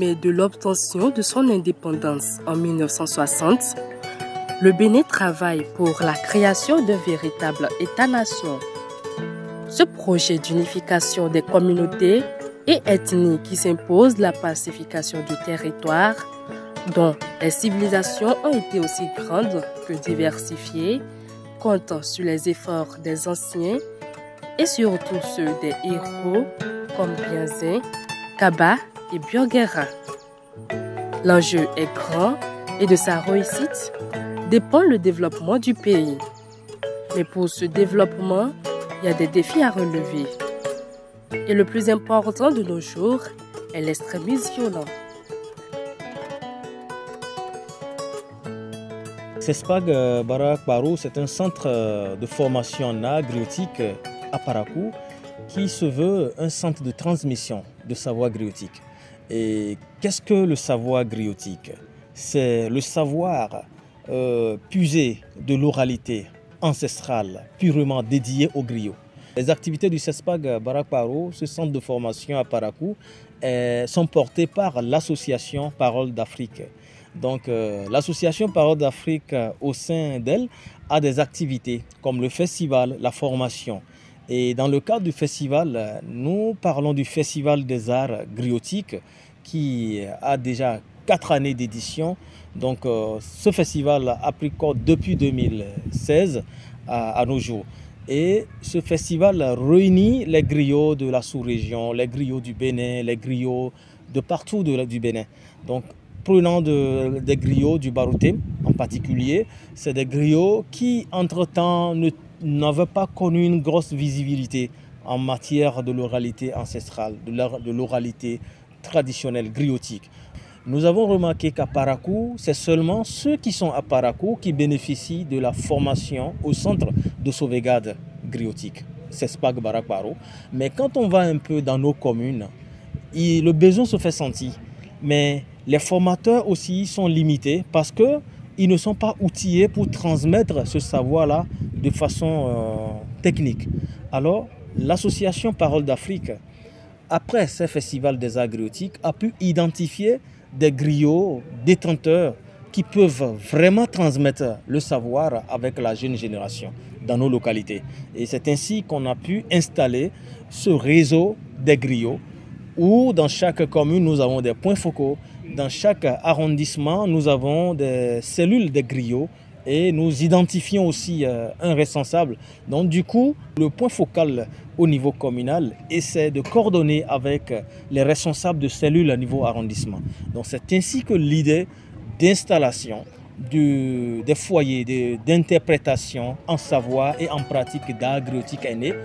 lendemain de l'obtention de son indépendance en 1960, le Bénin travaille pour la création d'un véritable État-nation. Ce projet d'unification des communautés et ethnies qui s'impose la pacification du territoire, dont les civilisations ont été aussi grandes que diversifiées, compte sur les efforts des anciens et surtout ceux des héros comme Bianzin, Kaba et Burguera. L'enjeu est grand et de sa réussite dépend le développement du pays. Mais pour ce développement, il y a des défis à relever. Et le plus important de nos jours est l'extrémisme violent. CESPAG Barak Barou, c'est un centre de formation en agriotique à Parakou qui se veut un centre de transmission de savoir griotique. Et qu'est-ce que le savoir griotique? C'est le savoir puisé de l'oralité ancestrale, purement dédié au griot. Les activités du CESPAG Barak Barou, ce centre de formation à Parakou, sont portées par l'association Parole d'Afrique. Donc l'association Parole d'Afrique au sein d'elle a des activités comme le festival, la formation. Et dans le cadre du festival, nous parlons du Festival des arts griotiques qui a déjà 4 années d'édition. Donc ce festival a pris corps depuis 2016 à nos jours. Et ce festival réunit les griots de la sous-région, les griots du Bénin, les griots de partout du Bénin. Donc prenant des griots du Barouté en particulier, c'est des griots qui entre-temps n'avaient pas connu une grosse visibilité en matière de l'oralité ancestrale, de l'oralité traditionnelle griotique. Nous avons remarqué qu'à Parakou, c'est seulement ceux qui sont à Parakou qui bénéficient de la formation au centre de sauvegarde griotique, CESPAG Barak Barou. Mais quand on va un peu dans nos communes, le besoin se fait sentir. Mais les formateurs aussi sont limités parce qu'ils ne sont pas outillés pour transmettre ce savoir-là de façon technique. Alors, l'association Parole d'Afrique, après ce festival des arts griotiques, a pu identifier des griots détenteurs qui peuvent vraiment transmettre le savoir avec la jeune génération dans nos localités. Et c'est ainsi qu'on a pu installer ce réseau des griots où dans chaque commune, nous avons des points focaux. Dans chaque arrondissement, nous avons des cellules des griots et nous identifions aussi un responsable. Donc du coup, le point focal au niveau communal essaie de coordonner avec les responsables de cellules au niveau arrondissement. Donc c'est ainsi que l'idée d'installation des foyers d'interprétation en savoir et en pratique d'art griotique est née.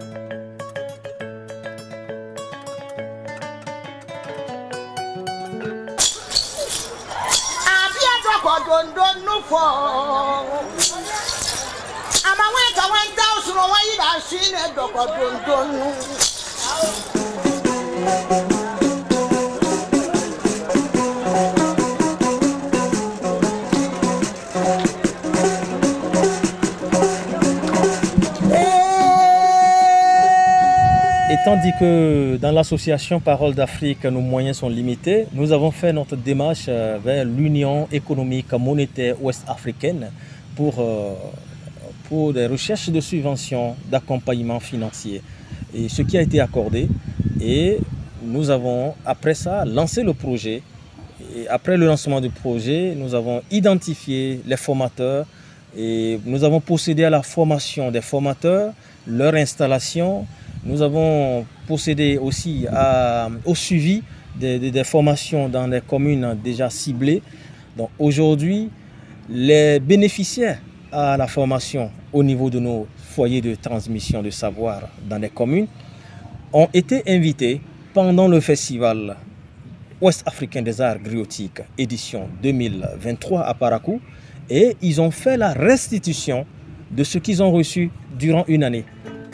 Tandis que dans l'association Parole d'Afrique, nos moyens sont limités, nous avons fait notre démarche vers l'Union économique monétaire ouest-africaine pour des recherches de subventions, d'accompagnement financier. Et ce qui a été accordé. Et nous avons, après ça, lancé le projet. Et après le lancement du projet, nous avons identifié les formateurs et nous avons procédé à la formation des formateurs, leur installation. Nous avons procédé aussi au suivi des formations dans les communes déjà ciblées. Donc aujourd'hui, les bénéficiaires à la formation au niveau de nos foyers de transmission de savoir dans les communes ont été invités pendant le festival ouest-africain des arts griotiques édition 2023 à Parakou et ils ont fait la restitution de ce qu'ils ont reçu durant une année.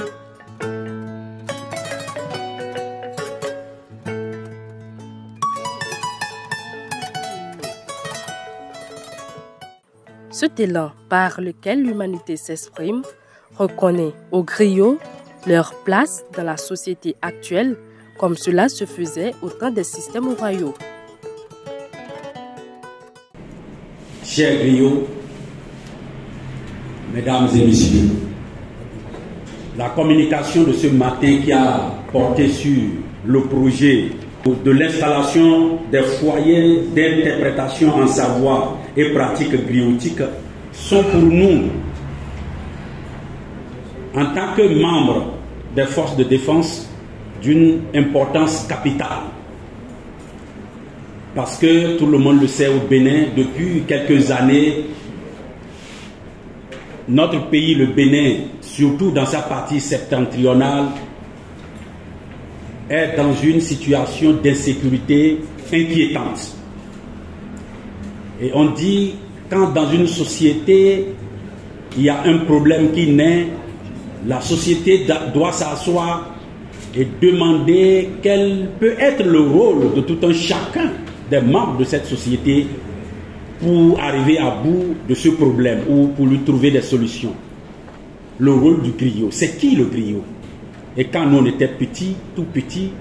Cet élan par lequel l'humanité s'exprime reconnaît aux griots leur place dans la société actuelle comme cela se faisait au temps des systèmes royaux. chers griots, mesdames et messieurs, la communication de ce matin qui a porté sur le projet de l'installation des foyers d'interprétation en savoir et pratiques griotiques sont pour nous, en tant que membres des forces de défense, d'une importance capitale. Parce que tout le monde le sait au Bénin, depuis quelques années, notre pays, le Bénin, surtout dans sa partie septentrionale, est dans une situation d'insécurité inquiétante. Et on dit, quand dans une société, il y a un problème qui naît, la société doit s'asseoir et demander quel peut être le rôle de tout un chacun des membres de cette société pour arriver à bout de ce problème ou pour lui trouver des solutions. Le rôle du griot, c'est qui le griot? Et quand nous on était petits, tout petits,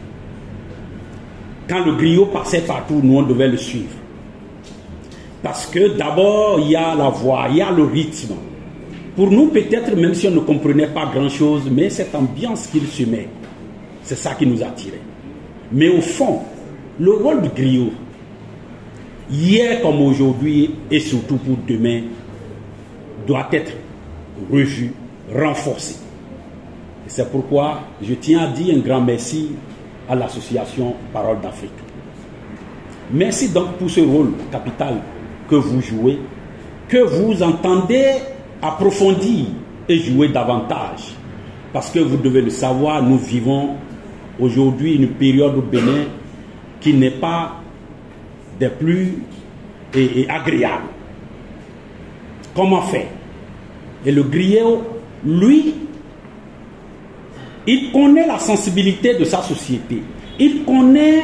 quand le griot passait partout, nous on devait le suivre. Parce que d'abord, il y a la voix, il y a le rythme. Pour nous, peut-être, même si on ne comprenait pas grand-chose, mais cette ambiance qu'il se met, c'est ça qui nous attirait. Mais au fond, le rôle du griot, hier comme aujourd'hui, et surtout pour demain, doit être revu, renforcé. C'est pourquoi je tiens à dire un grand merci à l'association Parole d'Afrique. Merci donc pour ce rôle capital que vous jouez, que vous entendez approfondir et jouer davantage. Parce que vous devez le savoir, nous vivons aujourd'hui une période au Bénin qui n'est pas des plus agréables. Comment faire? Et le griot, lui, il connaît la sensibilité de sa société. Il connaît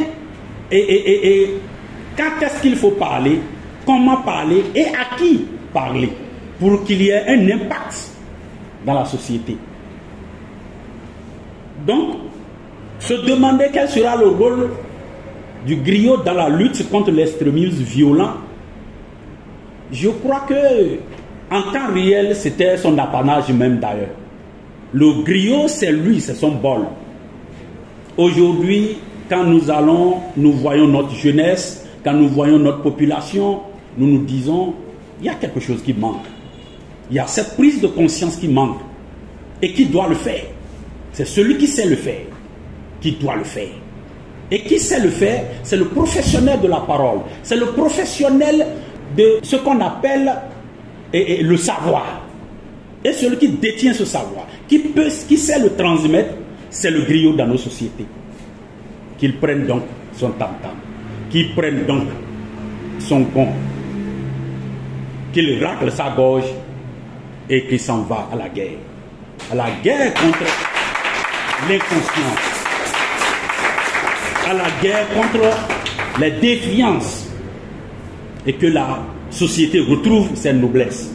quand est-ce qu'il faut parler, comment parler et à qui parler pour qu'il y ait un impact dans la société. Donc, se demander quel sera le rôle du griot dans la lutte contre l'extrémisme violent, je crois que en temps réel, c'était son apanage même d'ailleurs. Le griot, c'est lui, c'est son bol. Aujourd'hui, quand nous voyons notre jeunesse, quand nous voyons notre population, nous nous disons, il y a quelque chose qui manque. Il y a cette prise de conscience qui manque. Et qui doit le faire? C'est celui qui sait le faire, qui doit le faire. Et qui sait le faire? C'est le professionnel de la parole. C'est le professionnel de ce qu'on appelle le savoir. Et celui qui détient ce savoir, qui sait le transmettre, c'est le griot dans nos sociétés. Qu'il prenne donc son tam-tam, qu'il prenne donc son gong, qu'il racle sa gorge et qu'il s'en va à la guerre. À la guerre contre l'inconscience, à la guerre contre les défiances, et que la société retrouve ses noblesses.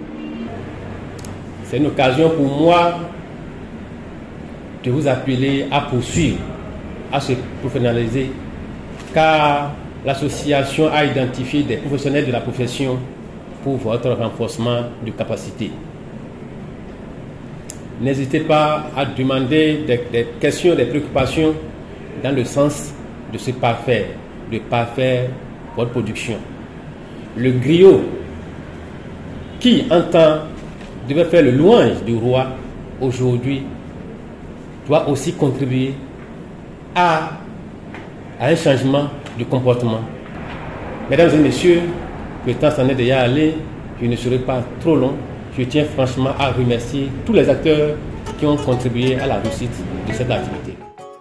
C'est une occasion pour moi de vous appeler à poursuivre, à se professionnaliser, car l'association a identifié des professionnels de la profession pour votre renforcement de capacité. N'hésitez pas à demander des questions, des préoccupations dans le sens de se parfaire, de parfaire votre production. Le griot qui entend devait faire le louange du roi aujourd'hui doit aussi contribuer à un changement de comportement. Mesdames et messieurs, le temps s'en est déjà allé, je ne serai pas trop long. Je tiens franchement à remercier tous les acteurs qui ont contribué à la réussite de cette activité.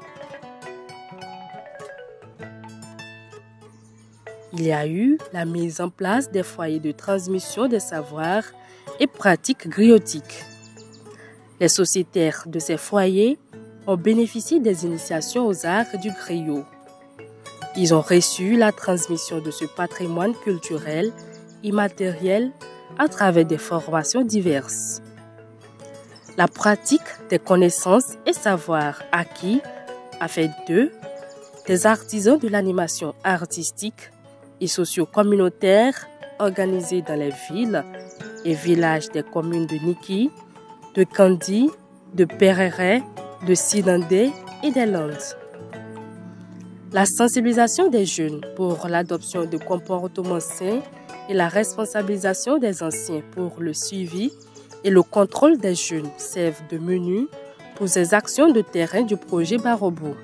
Il y a eu la mise en place des foyers de transmission des savoirs et pratiques griotiques. Les sociétaires de ces foyers ont bénéficié des initiations aux arts du griot. Ils ont reçu la transmission de ce patrimoine culturel immatériel à travers des formations diverses. La pratique des connaissances et savoirs acquis a fait d'eux des artisans de l'animation artistique et socio-communautaire organisés dans les villes et villages des communes de Niki, de Kandi, de Perere, de Sidandé et des Landes. La sensibilisation des jeunes pour l'adoption de comportements sains et la responsabilisation des anciens pour le suivi et le contrôle des jeunes servent de menu pour ces actions de terrain du projet Barobo.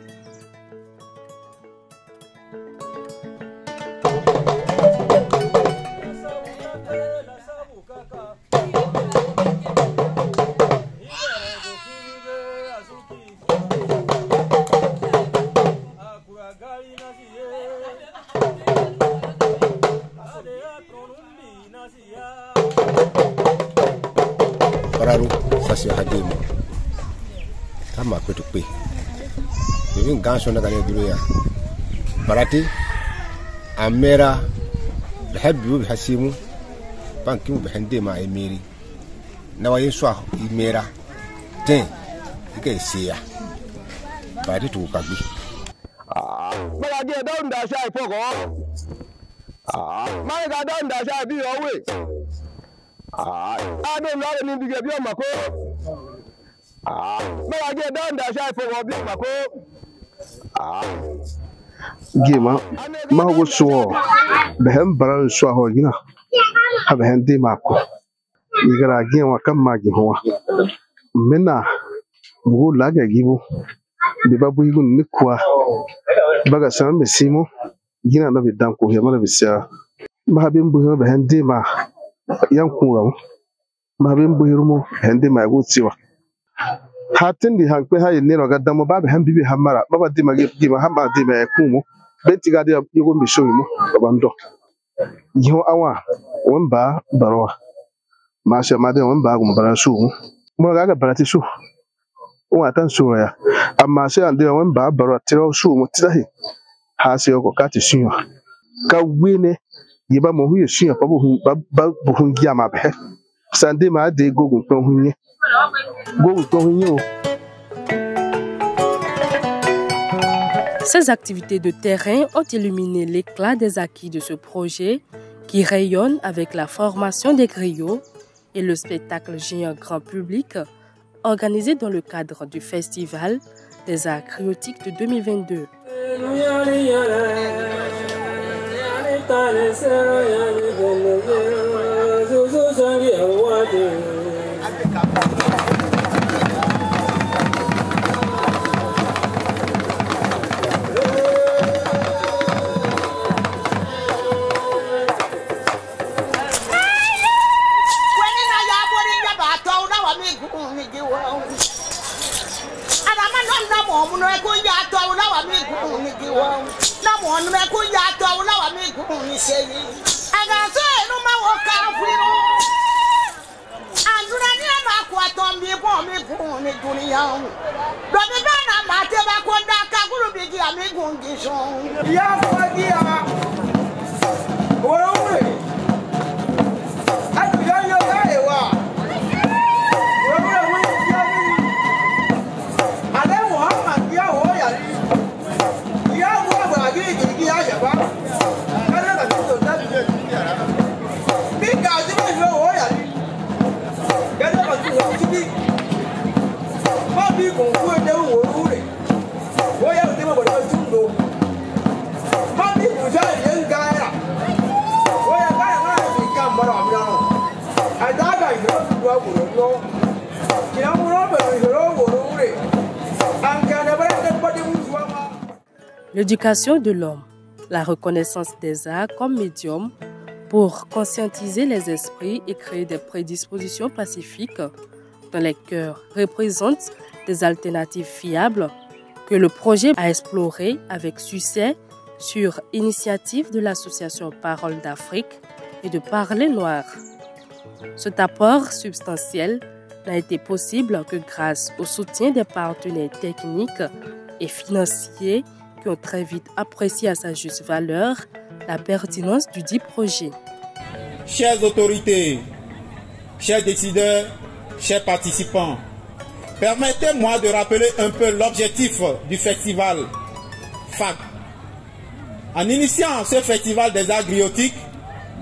Pararu sasi hadimo kama kwetu kwe hivi nganso na gane duru ya barati amera bihabibu bihasimu banki mu bihande ma emiri na wayin swa imera ten ike sia barati tu kagbi bala ge don da sha ifoko ma ga don da sha bi owe adon lọ́rọ̀ ní ibi bí ọmọ kó mẹ́wàá gé dáńdà ṣáà ìfowó bí ọmọ kó. Gima ma wo so behem baran so ho gina ha behem de mako igara gen wa kam ma gi ho mena bu la ga gibu be babu igun nikwa baga san be simo gina na be dan ko he mala be sia ma be mbu he behem de ma yankura ma be mbu hirumo hende ma go tiwa hatin di hankpe ha ne ro gadda mo ba be han bibi hamara baba di ma gi ma hamba di ma kumo benti ga de yugo mi shoyi mo bando yiho awa won ba barwa ma sha ma de won ba go bara su mo ga barati su o atan su ya amma sai ande won ba barwa tiro su mo tidahi ha se ko kati shinyo ka wene yiba mo huye shinyo pa bu hun gi ama be sande ma de gogun ton hunye gogun ton hunye o. Ces activités de terrain ont illuminé l'éclat des acquis de ce projet qui rayonne avec la formation des griots et le spectacle géant grand public organisé dans le cadre du Festival des Arts Griotiques de 2022. L'éducation de l'homme, la reconnaissance des arts comme médium pour conscientiser les esprits et créer des prédispositions pacifiques dans les cœurs représentent des alternatives fiables que le projet a explorées avec succès sur initiative de l'association Parole d'Afrique et de Parler Noir. Cet apport substantiel n'a été possible que grâce au soutien des partenaires techniques et financiers qui ont très vite apprécié à sa juste valeur la pertinence du dit projet. Chères autorités, chers décideurs, chers participants, permettez-moi de rappeler un peu l'objectif du festival FAG. En initiant ce festival des arts griotiques,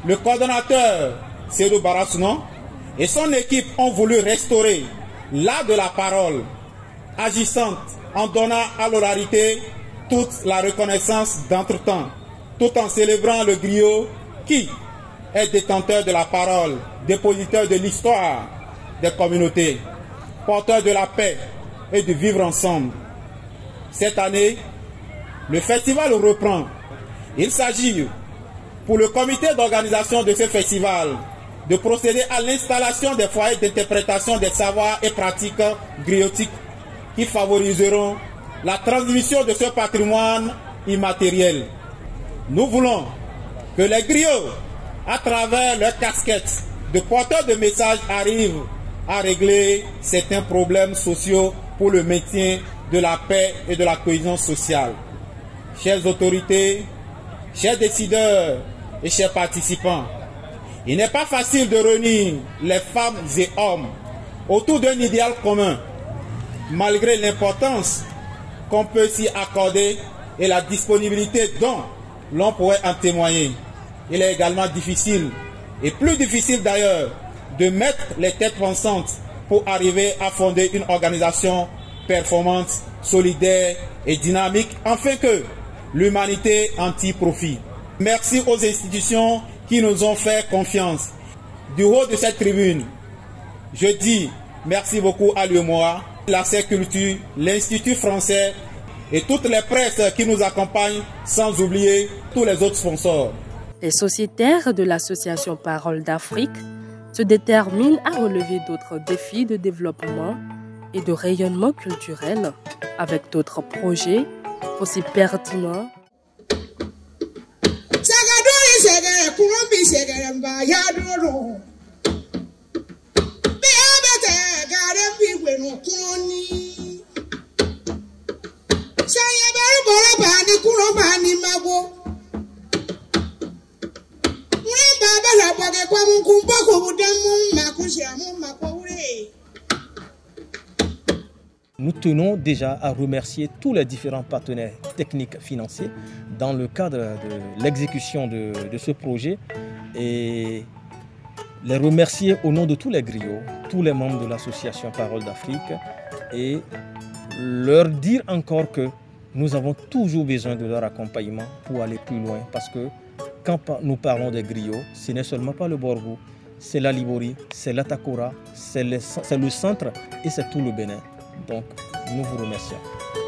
le coordonnateur Cédou Barasounon et son équipe ont voulu restaurer l'art de la parole, agissante en donnant à l'oralité toute la reconnaissance d'entretemps, tout en célébrant le griot qui est détenteur de la parole, dépositeur de l'histoire des communautés, porteur de la paix et de vivre ensemble. Cette année, le festival reprend. Il s'agit pour le comité d'organisation de ce festival de procéder à l'installation des foyers d'interprétation des savoirs et pratiques griotiques qui favoriseront la transmission de ce patrimoine immatériel. Nous voulons que les griots, à travers leurs casquettes de porteurs de messages, arrivent à régler certains problèmes sociaux pour le maintien de la paix et de la cohésion sociale. Chères autorités, chers décideurs et chers participants, il n'est pas facile de réunir les femmes et hommes autour d'un idéal commun, malgré l'importance qu'on peut s'y accorder et la disponibilité dont l'on pourrait en témoigner. Il est également difficile, et plus difficile d'ailleurs, de mettre les têtes pensantes pour arriver à fonder une organisation performante, solidaire et dynamique, afin que l'humanité en tire profit. Merci aux institutions qui nous ont fait confiance. Du haut de cette tribune, je dis merci beaucoup à l'UEMOA, la Culture, l'Institut français et toutes les presses qui nous accompagnent, sans oublier tous les autres sponsors. Les sociétaires de l'association Parole d'Afrique se déterminent à relever d'autres défis de développement et de rayonnement culturel avec d'autres projets aussi pertinents. Nous tenons déjà à remercier tous les différents partenaires techniques financiers dans le cadre de l'exécution de ce projet et les remercier au nom de tous les griots, tous les membres de l'association Parole d'Afrique et leur dire encore que nous avons toujours besoin de leur accompagnement pour aller plus loin parce que quand nous parlons des griots, ce n'est seulement pas le Borgou, c'est la Libori, c'est l'Atakora, c'est le centre et c'est tout le Bénin. Donc, nous vous remercions.